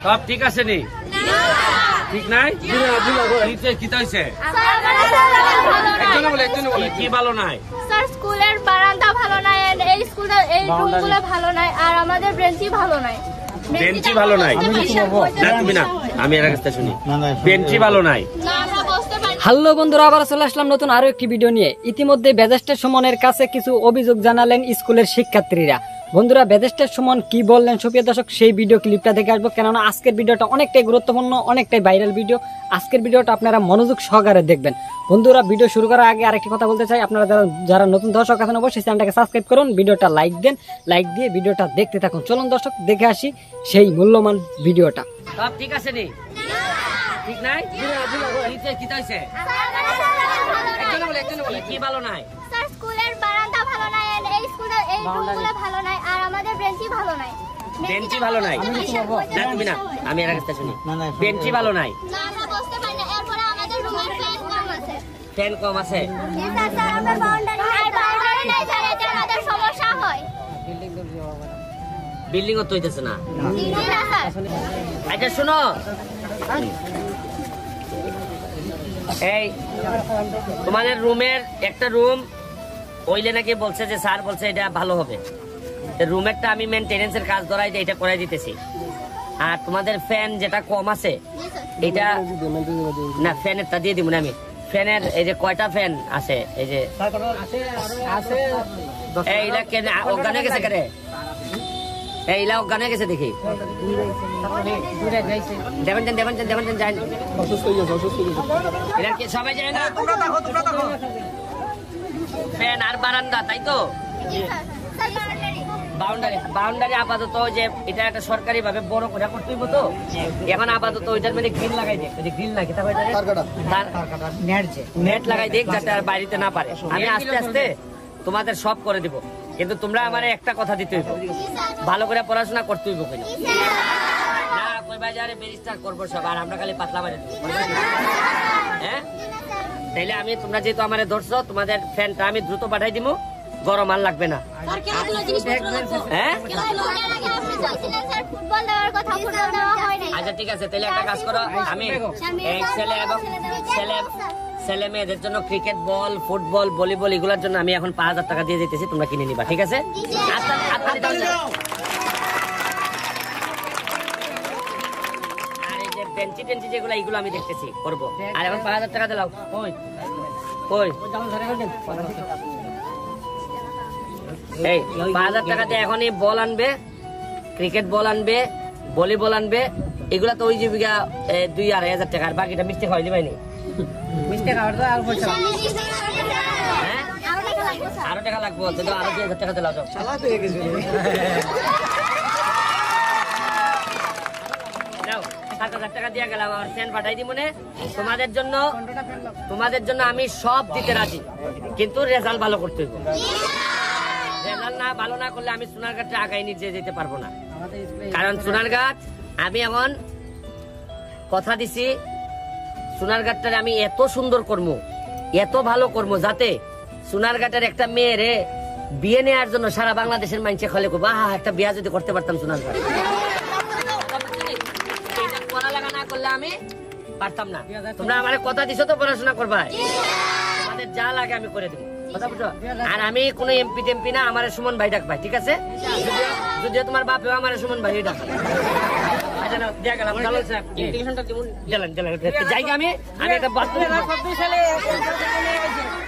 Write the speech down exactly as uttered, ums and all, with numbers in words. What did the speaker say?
সব ঠিক আছে নি? ঠিক নাই? কি ভালো নাই? স্যার স্কুলের বারান্দা ভালো নাই, এই স্কুলের এই রুমগুলো ভালো নাই, আর আমাদের বেঞ্চই ভালো নাই। বেঞ্চি ভালো নাই না? তুমি না, আমি এর কাছে শুনি বেঞ্চি ভালো নাই। হ্যালো বন্ধুরা, আবার চলে আসলাম নতুন আরো একটি ভিডিও নিয়ে। ইতিমধ্যে বেজেস্টার সুমনের কাছে কিছু অভিযোগ জানালেন স্কুলের শিক্ষার্থীরা। বন্ধুরা, বেজেস্টার সুমন কি বললেন সুপ্রিয় দর্শক, সেই ভিডিও ক্লিপটা দেখে আসবো, কেননা আজকের ভিডিওটা অনেকটাই গুরুত্বপূর্ণ, অনেকটাই ভাইরাল ভিডিও। আজকের ভিডিওটা আপনারা মনোযোগ সহকারে দেখবেন। বন্ধুরা, ভিডিও শুরু করার আগে আরেকটি কথা বলতে চাই, আপনারা যারা যারা নতুন দর্শক আছেন অবশ্যই চ্যানেলটাকে সাবস্ক্রাইব করুন, ভিডিওটা লাইক দেন, লাইক দিয়ে ভিডিওটা দেখতে থাকুন। চলুন দর্শক, দেখে আসি সেই মূল্যবান ভিডিওটা। সব ঠিক আছে নি? ঠিক নাই? কি ভালো নাই? স্যার স্কুলের বারান্দা ভালো নাই, এই স্কুলের এই রুমগুলো ভালো নাই, আর আমাদের বেঞ্চই ভালো নাই। বেঞ্চি ভালো নাই না? তুমি না, আমি এর কাছে শুনি বেঞ্চি ভালো নাই। না আমরা বসতে পারি না, এরপরে আমাদের রুমের ফ্যান কম আছে। ফ্যান কম আছে? স্যার স্যার আমরা বাউন্ডারি নাই, বাউন্ডারি নাই স্যার, এতে আমাদের সমস্যা হয়। বিল্ডিং ও তো হইতেছে না। না স্যার। আচ্ছা শুনো, এই তোমাদের রুমের একটা রুম ওইলে নাকি বলছে যে স্যার বলছে এটা ভালো হবে, রুমেরটা আমি মেনটেনেন্সের কাজ ধরাই দিয়ে এটা করাই দিতেছি। আর তোমাদের ফ্যান যেটা কম আছে এটা না, ফ্যানেরটা দিয়ে দিব না আমি। ফ্যানের এই যে কয়টা ফ্যান আছে, এই যে এইলা কেন অজ্ঞান হয়ে গেছে, কেন এইলা অজ্ঞান হয়ে গেছে দেখি। দেবেন দেন দেবেন দেন দেবেন দেন যায় এরা কি সবাই যায় না? ফ্যান আর বারান্দা, তাই তো? বাউন্ডারি বাউন্ডারি আপাতত যে এটা একটা সরকারি ভাবে বড় করে করতে হইব, তো এখন আপাতত ওইটার মধ্যে গ্রিল লাগাই দেখ, ওই যে গ্রিল লাগে নেট লাগাই দেখ, যাতে আর বাড়িতে না পারে। আমি আস্তে আস্তে তোমাদের সব করে দিব, কিন্তু তোমরা আমার একটা কথা দিতে হইব, ভালো করে পড়াশোনা করতে হইব। কেন না কই বাজারে ব্যারিস্টার করবো সব, আর আমরা খালি পাতলা মারে দেবো, হ্যাঁ? তাইলে আমি তোমরা যেহেতু আমার ধরছো, তোমাদের ফ্যানটা আমি দ্রুত পাঠাই দিব, গরম আর লাগবে না। আচ্ছা ঠিক আছে, তাহলে একটা কাজ করো, আমি ছেলে এবং ছেলে ছেলে মেয়েদের জন্য ক্রিকেট বল, ফুটবল, ভলিবল এগুলোর জন্য আমি এখন পাঁচ হাজার টাকা দিয়ে দিতেছি, তোমরা কিনে নিবা, ঠিক আছে? আর এই যে বেঞ্চি টেঞ্চি যেগুলো এইগুলো আমি দেখতেছি করবো, আর এখন পাঁচ হাজার টাকা দিলাম। ওই ওই এই পাঁচ হাজার টাকা দিয়ে এখনই বল আনবে, ক্রিকেট বল আনবে, ভলিবল আনবে, এগুলা তো ওই জীবিকা দুই আড়াই হাজার টাকা, আর বাকিটা মিষ্টি খাওয়াই দিবাই। আরো টাকা লাগবো, আরো দুই হাজার টাকা দিলাম। সাত হাজার টাকা দিয়ে গেলাম, আমার ফ্যান পাঠাই দিব মনে। তোমাদের জন্য তোমাদের জন্য আমি সব দিতে রাজি, কিন্তু রেজাল্ট ভালো করতে হইব। রেজাল্ট না ভালো না করলে আমি সোনারঘাটে আগাই নিয়ে যেতে পারবো না, কারণ সোনারঘাট আমি এখন কথা দিছি, সোনারঘাটটারে আমি এত সুন্দর করবো, এত ভালো করবো, যাতে সোনারঘাটের একটা মেয়েরে বিয়ে নেওয়ার জন্য সারা বাংলাদেশের মানুষে খলে করবো, আহা একটা বিয়া যদি করতে পারতাম সোনারঘাট। পড়ালেখা না করলে আমি পারতাম না। তোমরা আমার কথা দিছো তো পড়াশোনা করবা, আমাদের যা লাগে আমি করে দেবো, কথা বুঝো? আর আমি কোন এমপি টেমপি না, আমার সুমন ভাই ডাক ভাই, ঠিক আছে? যদিও তোমার বাপেও আমার সুমন ভাই ডাক। জায়গা আমি আমি একটা